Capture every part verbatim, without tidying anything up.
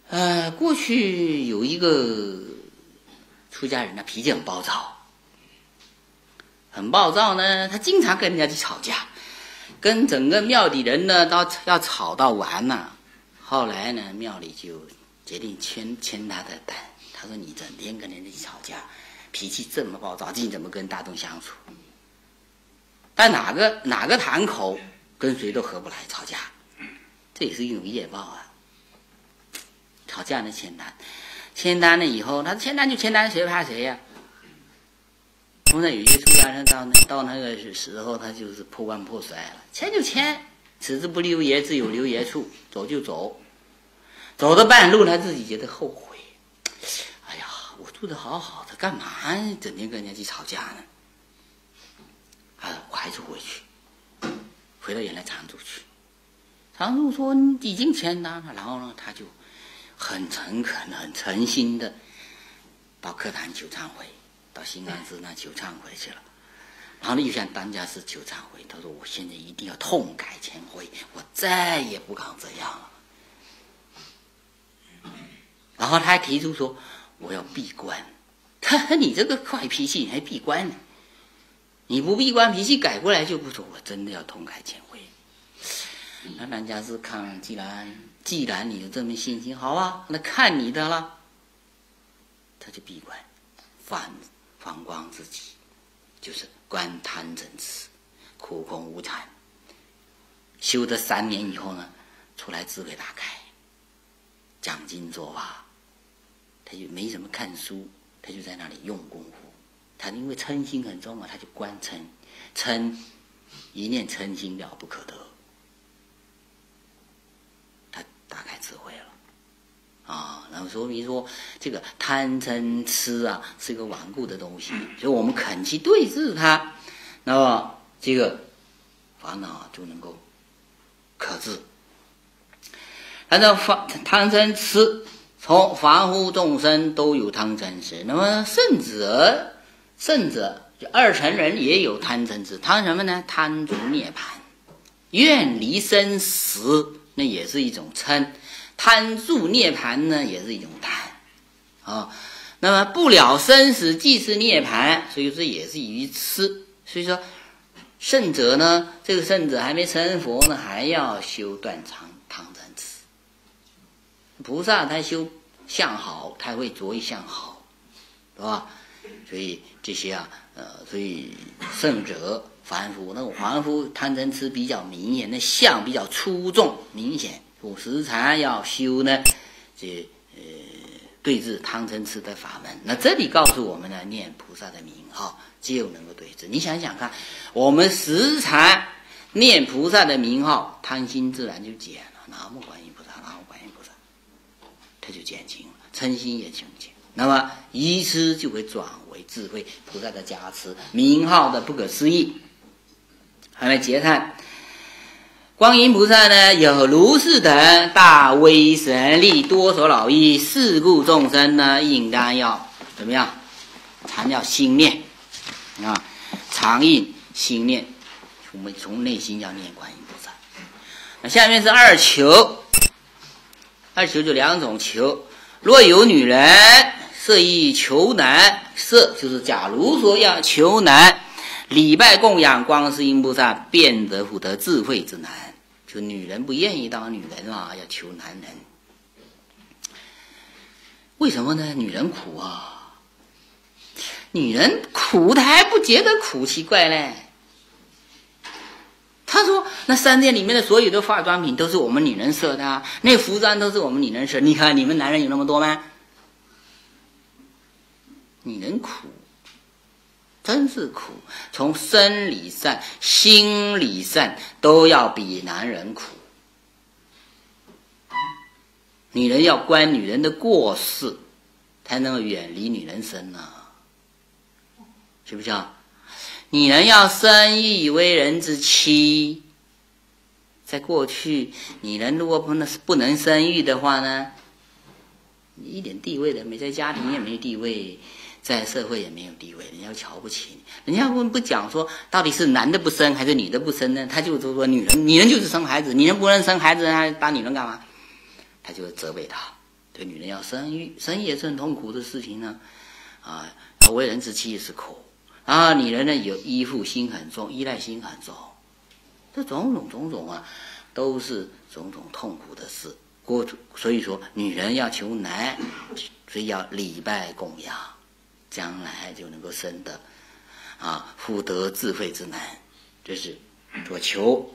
呃，过去有一个出家人呢，脾气很暴躁，很暴躁呢，他经常跟人家去吵架，跟整个庙里人呢都要吵到完了。后来呢，庙里就决定签签他的单。他说：“你整天跟人家去吵架，脾气这么暴躁，你怎么跟大众相处？但哪个哪个堂口跟谁都合不来，吵架，这也是一种业报啊。吵架呢签单，签单了以后，他签单就签单，谁怕谁呀、啊？通常有些出家人到那到那个时候，他就是破罐破摔了，签就签，此之不留爷，自有留爷处，走就走，走到半路，他自己觉得后悔。哎呀，我住得好好的，干嘛整天跟人家去吵架呢？啊，我还是回去，回到原来常住去。常住说已经签单了，然后呢，他就很诚恳、很诚心的到课坛求忏悔，到新安寺那求忏悔去了。然后呢，又向当家师求忏悔，他说：“我现在一定要痛改前非，我再也不敢这样了。”然后他还提出说：“我要闭关。”他说：“你这个坏脾气，你还闭关呢？你不闭关，脾气改过来就不错。我真的要痛改前非。”那当家师看，既然既然你有这么信心，好啊，那看你的了。他就闭关，反反光自己，就是观贪嗔痴，苦空无常。修得三年以后呢，出来智慧大开，讲经说法，他就没什么看书，他就在那里用功夫。他因为嗔心很重啊，他就观嗔，嗔一念嗔心了不可得，他大开智慧了啊。然后说明说这个贪嗔痴啊是一个顽固的东西，所以我们肯去对治它，那么这个烦恼就能够克制。按照贪嗔痴，从凡夫众生都有贪嗔痴，那么圣者圣者就二乘人也有贪嗔痴，贪什么呢？贪逐涅槃，愿离生死，那也是一种嗔；贪住涅槃呢，也是一种贪啊。那么不了生死，即是涅槃，所以这也是愚痴。所以说，圣者呢，这个圣者还没成佛呢，还要修断常贪嗔痴。菩萨他修相好，他会着意相好，是吧？所以这些啊，呃，所以圣者、凡夫，那个凡夫贪嗔痴比较明显，那相比较出众明显，我时常要修呢，这呃对治贪嗔痴的法门。那这里告诉我们呢，念菩萨的名号就能够对治。你想想看，我们时常念菩萨的名号，贪心自然就减了。南无观音菩萨，南无观音菩萨，它就减轻了，嗔心也减轻。那么愚痴就会转为智慧，菩萨的加持，名号的不可思议。还来结叹，观音菩萨呢，有如是等大威神力，多所劳役，是故众生呢，应当要怎么样？常要心念啊，常应心念，我们从内心要念观音菩萨。那下面是二求，二求就两种求。若有女人色欲求男，色就是假如说要求男，礼拜供养观世音菩萨，便得福得智慧之男。就女人不愿意当女人啊，要求男人。为什么呢？女人苦啊，女人苦她还不觉得苦，奇怪嘞。他说那商店里面的所有的化妆品都是我们女人设的啊，那服装都是我们女人设，你看你们男人有那么多吗？女人苦，真是苦，从生理上心理上都要比男人苦。女人要观女人的过失，才能够远离女人身啊，是不是啊？女人要生育为人之妻，在过去女人如果不能不能生育的话呢，你一点地位都没，在家庭也没有地位，在社会也没有地位，人家瞧不起你。人家不不讲说到底是男的不生还是女的不生呢？他就说女人女人就是生孩子，女人不能生孩子，他当女人干嘛？他就责备他， 这女人要生育，生育也是很痛苦的事情呢。啊，为人之妻也是苦。啊，女人呢有依附心很重，依赖心很重，这种种种种啊，都是种种痛苦的事。过所以说，女人要求男，所以要礼拜供养，将来就能够生得啊福德智慧之男，这是所求。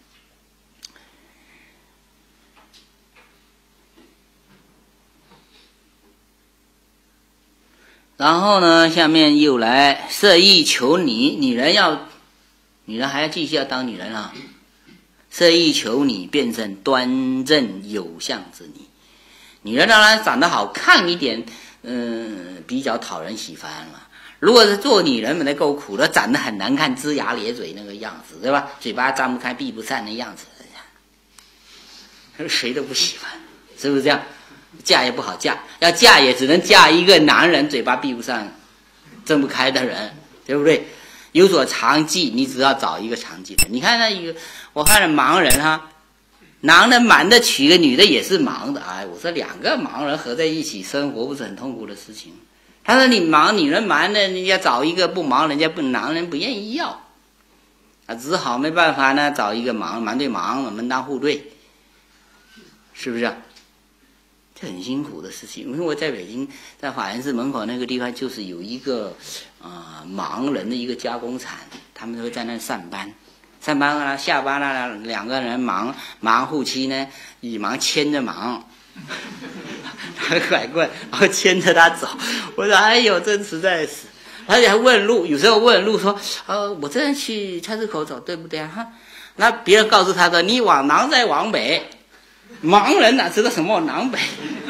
然后呢，下面又来色艺求你，女人要，女人还要继续要当女人啊。色艺求你，变成端正有相之女。女人当然长得好看一点，嗯，比较讨人喜欢了。如果是做女人们的够苦的，长得很难看，龇牙咧嘴那个样子，对吧？嘴巴张不开，闭不上的样子，谁都不喜欢，是不是这样？嫁也不好嫁，要嫁也只能嫁一个男人嘴巴闭不上、睁不开的人，对不对？有所长技，你只要找一个长技的。你看那一个，我看了盲人哈，男的蛮的娶个女的也是盲的，哎，我说两个盲人合在一起生活，不是很痛苦的事情？他说你盲，女人蛮的，你要找一个不盲，人家不男人不愿意要，啊，只好没办法呢，找一个盲，盲对盲，门当户对，是不是啊？这很辛苦的事情。因为我在北京，在法源寺门口那个地方，就是有一个啊、呃、盲人的一个加工厂，他们都会在那上班，上班啊，下班了，两个人盲盲夫妻呢，以盲牵着盲，拿个拐棍，然后牵着他走。我说哎呦，真实在是，而且还问路，有时候问路说，呃，我这样去菜市口走对不对啊？哈，那别人告诉他说，你往南再往北。盲人哪知道什么南北？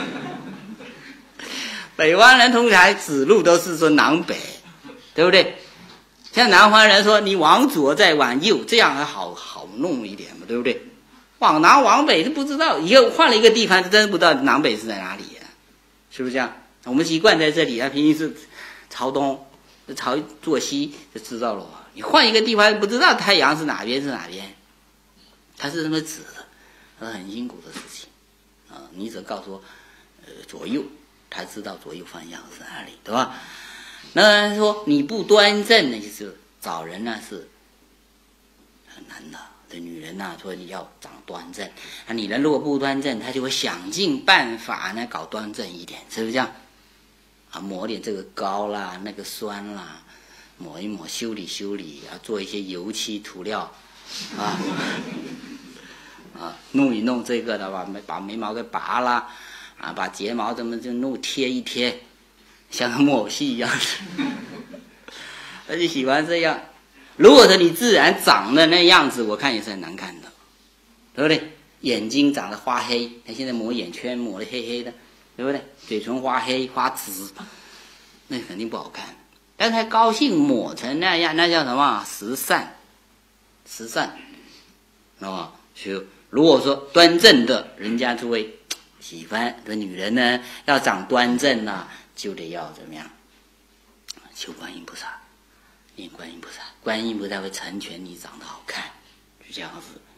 北方人通常指路都是说南北，对不对？像南方人说你往左再往右，这样还好好弄一点嘛，对不对？往南往北都不知道，以后换了一个地方，真不知道南北是在哪里呀、啊？是不是这样？我们习惯在这里，他平时是朝东、朝坐西就知道了。你换一个地方，不知道太阳是哪边是哪边，他是这么指的。这是很辛苦的事情啊！你只告诉我，呃，左右，他知道左右方向是哪里，对吧？那说你不端正呢，就是找人呢是很难的。这女人呐、啊，说你要长端正，那女人如果不端正，她就会想尽办法呢搞端正一点，是不是这样？啊，抹点这个膏啦，那个酸啦，抹一抹，修理修理，啊，做一些油漆涂料，啊。啊，弄一弄这个的吧，把眉毛给拔了，啊，把睫毛怎么就弄贴一贴，像个木偶戏一样的，他就喜欢这样。如果说你自然长的那样子，我看也是很难看的，对不对？眼睛长得花黑，他现在抹眼圈抹得黑黑的，对不对？嘴唇花黑花紫，那肯定不好看。但是他高兴抹成那样，那叫什么？时尚，时尚，是吧？就如果说端正的，人家就会喜欢。这女人呢，要长端正啊，就得要怎么样？求观音菩萨，念观音菩萨，观音菩萨会成全你长得好看，就这样子。